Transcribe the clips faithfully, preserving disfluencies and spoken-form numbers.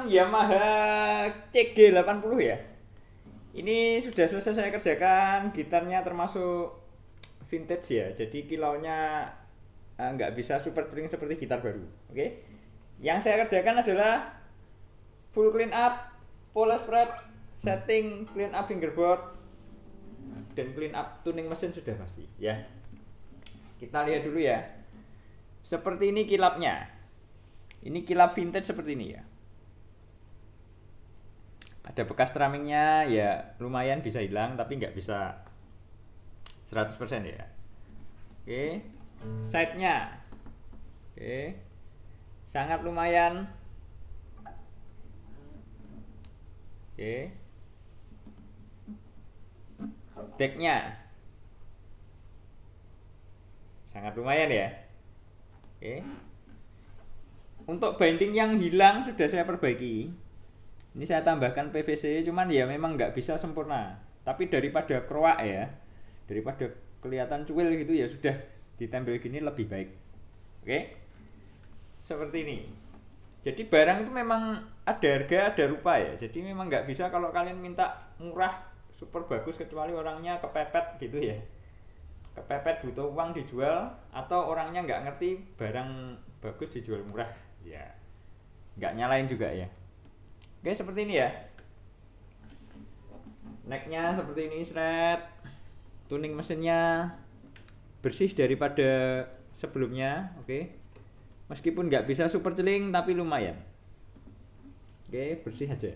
teman-teman, Yamaha C G delapan puluh ya. Ini sudah selesai saya kerjakan. Gitarnya termasuk vintage ya. Jadi kilaunya eh, nggak bisa super string seperti gitar baru. Oke. Yang saya kerjakan adalah full clean up, polish fret, setting, clean up fingerboard, dan clean up tuning mesin sudah pasti ya. Kita lihat dulu ya. Seperti ini kilapnya. Ini kilap vintage seperti ini ya. Ada bekas strummingnya ya, lumayan bisa hilang tapi nggak bisa seratus persen ya. Oke, side-nya oke, sangat lumayan. Oke, back-nya sangat lumayan ya. Oke, untuk binding yang hilang sudah saya perbaiki. Ini saya tambahkan P V C, cuman ya memang nggak bisa sempurna. Tapi daripada kroak ya, daripada kelihatan cuil gitu ya sudah ditempel gini lebih baik. Oke, seperti ini. Jadi barang itu memang ada harga, ada rupa ya. Jadi memang nggak bisa kalau kalian minta murah, super bagus kecuali orangnya kepepet gitu ya. Kepepet butuh uang dijual, atau orangnya nggak ngerti barang bagus dijual murah ya, nggak nyalain juga ya. Oke, seperti ini ya. Necknya seperti ini, shred. Tuning mesinnya bersih daripada sebelumnya. Oke, meskipun nggak bisa super celing tapi lumayan. Oke, bersih aja.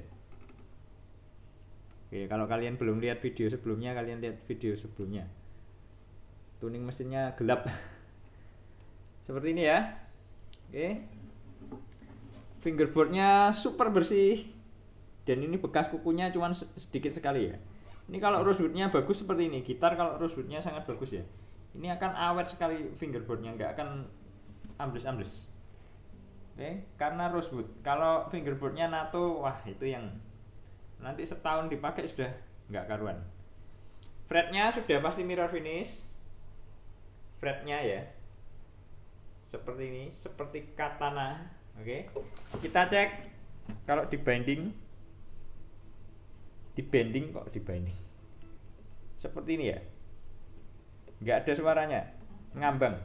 Oke, kalau kalian belum lihat video sebelumnya, kalian lihat video sebelumnya. Tuning mesinnya gelap. Seperti ini ya. Oke, fingerboardnya super bersih, dan ini bekas kukunya cuman sedikit sekali ya. Ini kalau rosewoodnya bagus seperti ini, gitar kalau rosewoodnya sangat bagus ya, ini akan awet sekali fingerboardnya, nggak akan ambles-ambles. Oke, karena rosewood. Kalau fingerboardnya nato, wah itu yang nanti setahun dipakai sudah nggak karuan. Fretnya sudah pasti mirror finish, fretnya ya seperti ini, seperti katana. Oke, kita cek kalau di binding, di bending kok di binding seperti ini ya, nggak ada suaranya, ngambang.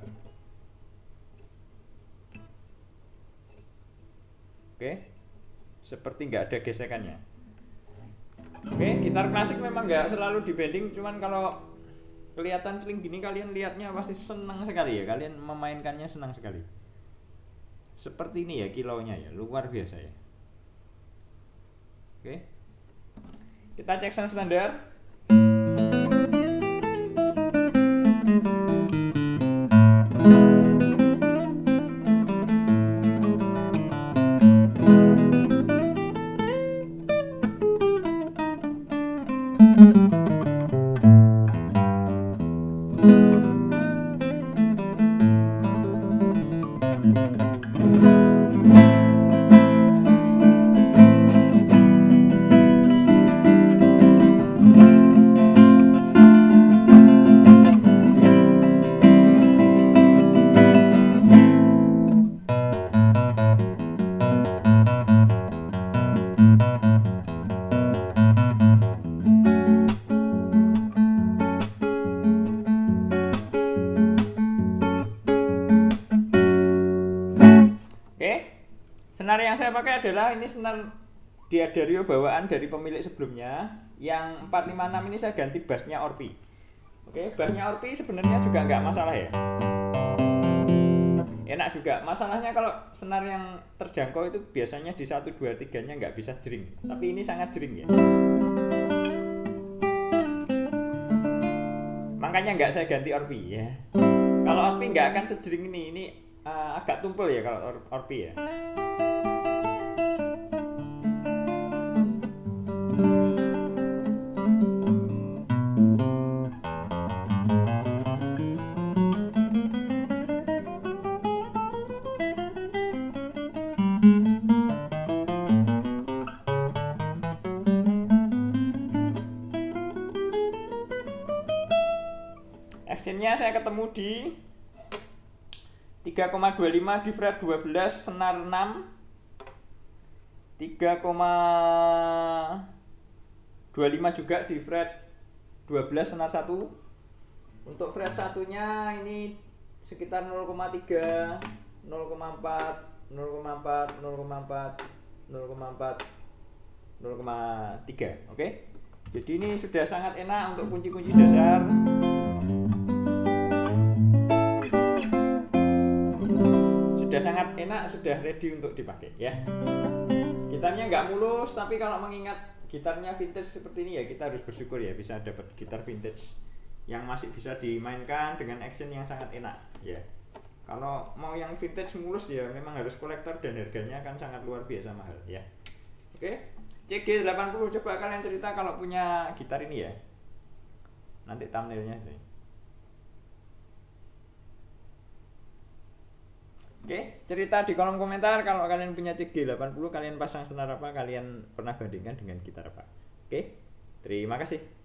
Oke, seperti nggak ada gesekannya. Oke, gitar klasik memang nggak selalu di bending, cuman kalau kelihatan celing gini kalian lihatnya pasti senang sekali ya, kalian memainkannya senang sekali. Seperti ini ya kilaunya ya, luar biasa ya. Oke, kita cek sound standar. Senar yang saya pakai adalah ini senar D'Addario bawaan dari pemilik sebelumnya. Yang empat lima enam ini saya ganti bassnya Orpi. Oke, bassnya Orpi sebenarnya juga nggak masalah ya, enak juga. Masalahnya kalau senar yang terjangkau itu biasanya di satu dua tiga nya nggak bisa jering, tapi ini sangat jering ya, makanya nggak saya ganti Orpi ya. Kalau Orpi nggak akan sejering ini. Ini uh, agak tumpul ya kalau Or Orpi ya. Actionnya saya ketemu di tiga koma dua lima di fret dua belas, senar enam, tiga koma dua lima juga di fret dua belas senar satu. Untuk fret satunya ini sekitar nol koma tiga, nol koma empat, nol koma empat, nol koma empat, nol koma empat, nol koma tiga. Oke. Jadi ini sudah sangat enak untuk kunci-kunci dasar. Sudah sangat enak, sudah ready untuk dipakai ya. Gitarnya nggak mulus, tapi kalau mengingat gitarnya vintage seperti ini ya kita harus bersyukur ya bisa dapat gitar vintage yang masih bisa dimainkan dengan action yang sangat enak ya. Kalau mau yang vintage mulus ya memang harus kolektor dan harganya akan sangat luar biasa mahal ya. Oke, C G delapan puluh, coba kalian cerita kalau punya gitar ini ya. Nanti thumbnailnya sih. Oke, cerita di kolom komentar kalau kalian punya C G delapan puluh, kalian pasang senar apa, kalian pernah bandingkan dengan gitar apa. Oke, terima kasih.